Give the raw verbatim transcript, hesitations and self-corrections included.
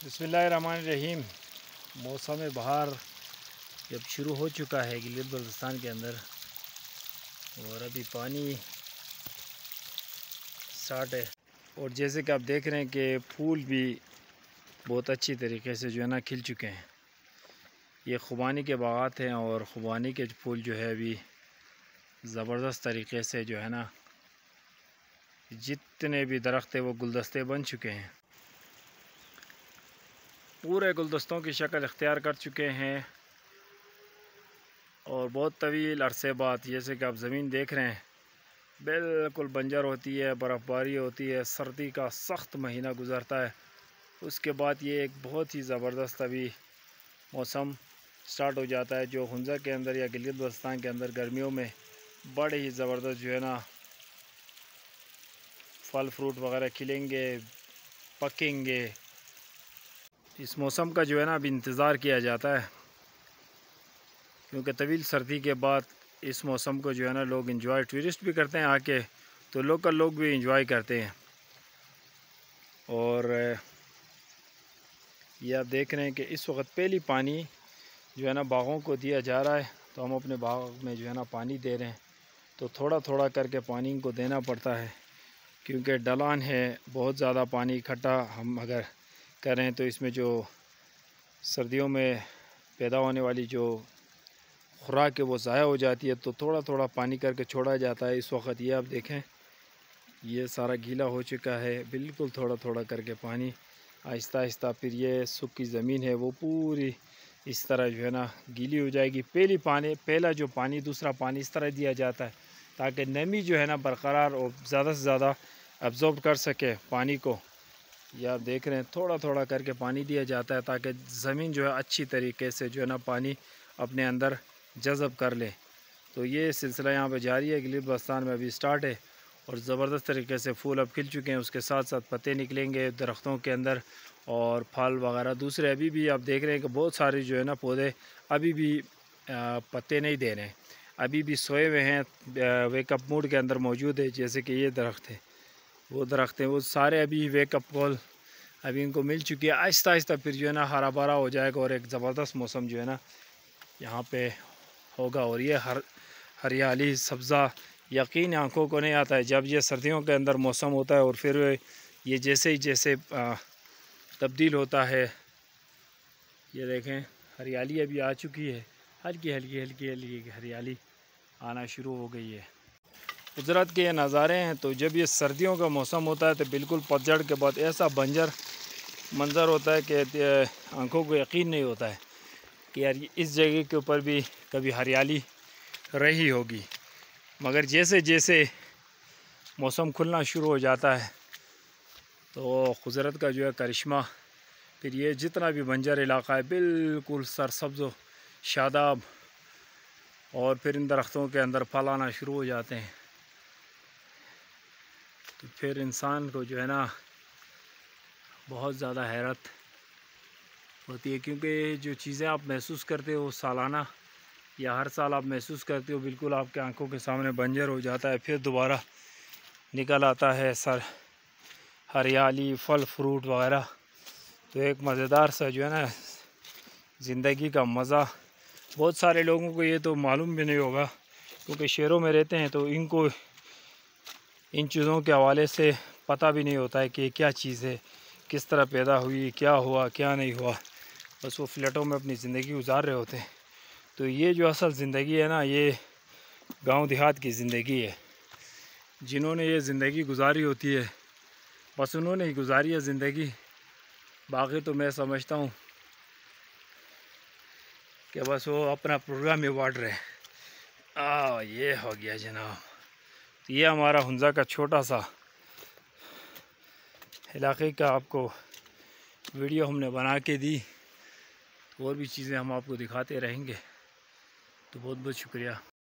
बिस्मिल्लाहिर्रहमानिर्रहीम। मौसम बहार जब शुरू हो चुका है गिलगित बल्तिस्तान के अंदर और अभी पानी स्टार्ट है। और जैसे कि आप देख रहे हैं कि फूल भी बहुत अच्छी तरीके से जो है ना खिल चुके हैं। ये खुबानी के बागात हैं और खुबानी के फूल जो है अभी ज़बरदस्त तरीके से जो है ना जितने भी दरख्त है वो गुलदस्ते बन चुके हैं, पूरे गुलदस्तों की शक्ल इख्तियार कर चुके हैं। और बहुत तवील अरसे बाद जैसे कि आप ज़मीन देख रहे हैं बिल्कुल बंजर होती है, बर्फ़बारी होती है, सर्दी का सख्त महीना गुज़रता है, उसके बाद ये एक बहुत ही ज़बरदस्त अभी मौसम स्टार्ट हो जाता है जो हुंज़ा के अंदर या गिलगित बल्तिस्तान के अंदर गर्मियों में बड़े ही ज़बरदस्त जो है ना फल फ्रूट वगैरह खिलेंगे, पकेंगे। इस मौसम का जो है ना अभी इंतज़ार किया जाता है क्योंकि तवील सर्दी के बाद इस मौसम को जो है ना लोग इंजॉय, टूरिस्ट भी करते हैं आके, तो लोकल लोग भी इंजॉय करते हैं। और ये आप देख रहे हैं कि इस वक्त पहली पानी जो है ना बागों को दिया जा रहा है, तो हम अपने बाग में जो है ना पानी दे रहे हैं, तो थोड़ा थोड़ा करके पानी इनको देना पड़ता है क्योंकि ढलान है, बहुत ज़्यादा पानी इकट्ठा हम अगर करें तो इसमें जो सर्दियों में पैदा होने वाली जो खुराक है वो ज़ाया हो जाती है, तो थोड़ा थोड़ा पानी करके छोड़ा जाता है। इस वक्त ये आप देखें ये सारा गीला हो चुका है, बिल्कुल थोड़ा थोड़ा करके पानी आहिस्ता आहिस्ता, फिर ये सूखी ज़मीन है वो पूरी इस तरह जो है ना गीली हो जाएगी। पहली पानी पहला जो पानी दूसरा पानी इस तरह दिया जाता है ताकि नमी जो है ना बरकरार और ज़्यादा से ज़्यादा अब्ज़ॉर्ब कर सके पानी को। ये आप देख रहे हैं थोड़ा थोड़ा करके पानी दिया जाता है ताकि ज़मीन जो है अच्छी तरीके से जो है ना पानी अपने अंदर जज़ब कर ले। तो ये सिलसिला यहाँ पे जारी है, गिलगित बल्तिस्तान में अभी स्टार्ट है और ज़बरदस्त तरीके से फूल अब खिल चुके हैं, उसके साथ साथ पत्ते निकलेंगे दरख्तों के अंदर और फल वगैरह दूसरे अभी भी आप देख रहे हैं कि बहुत सारे जो है ना पौधे अभी भी पत्ते नहीं दे रहे हैं, अभी भी सोए हुए हैं, वेकअप मूड के अंदर मौजूद है। जैसे कि ये दरख्त है, वो दरख्त हैं, वो सारे अभी वेकअप कॉल अभी इनको मिल चुकी है। आहिस्ता आहिस्ता फिर जो है ना हरा भरा हो जाएगा और एक ज़बरदस्त मौसम जो है ना यहाँ पे होगा। और ये हर हरियाली सब्ज़ा यकीन आंखों को नहीं आता है जब ये सर्दियों के अंदर मौसम होता है और फिर ये जैसे ही जैसे तब्दील होता है। ये देखें हरियाली अभी आ चुकी है, हल्की हल्की हल्की हल्की हरियाली आना शुरू हो गई है। कुदरत के ये नज़ारे हैं। तो जब ये सर्दियों का मौसम होता है तो बिल्कुल पतझड़ के बाद ऐसा बंजर मंज़र होता है कि आंखों को यकीन नहीं होता है कि यार इस जगह के ऊपर भी कभी हरियाली रही होगी। मगर जैसे जैसे मौसम खुलना शुरू हो जाता है तो कुदरत का जो है करिश्मा, फिर ये जितना भी बंजर इलाका है बिल्कुल सरसब्ज़ शादाब, और फिर इन दरख्तों के अंदर फल आना शुरू हो जाते हैं। तो फिर इंसान को जो है ना बहुत ज़्यादा हैरत होती है क्योंकि जो चीज़ें आप महसूस करते हो सालाना या हर साल आप महसूस करते हो बिल्कुल आपके आंखों के सामने बंजर हो जाता है, फिर दोबारा निकल आता है सर हरियाली फल फ्रूट वगैरह। तो एक मज़ेदार सा जो है ना ज़िंदगी का मज़ा, बहुत सारे लोगों को ये तो मालूम भी नहीं होगा क्योंकि शहरों में रहते हैं, तो इनको इन चीज़ों के हवाले से पता भी नहीं होता है कि क्या चीज़ है, किस तरह पैदा हुई, क्या हुआ क्या नहीं हुआ, बस वो फ्लैटों में अपनी ज़िंदगी गुजार रहे होते हैं। तो ये जो असल ज़िंदगी है ना ये गांव देहात की ज़िंदगी है। जिन्होंने ये ज़िंदगी गुजारी होती है बस उन्होंने ही गुजारी है ज़िंदगी, बाकी तो मैं समझता हूँ कि बस वो अपना प्रोग्राम ही बाँट रहे हैं। आ ये हो गया जनाब। तो ये हमारा हुंज़ा का छोटा सा इलाके का आपको वीडियो हमने बना के दी, और भी चीज़ें हम आपको दिखाते रहेंगे। तो बहुत बहुत शुक्रिया।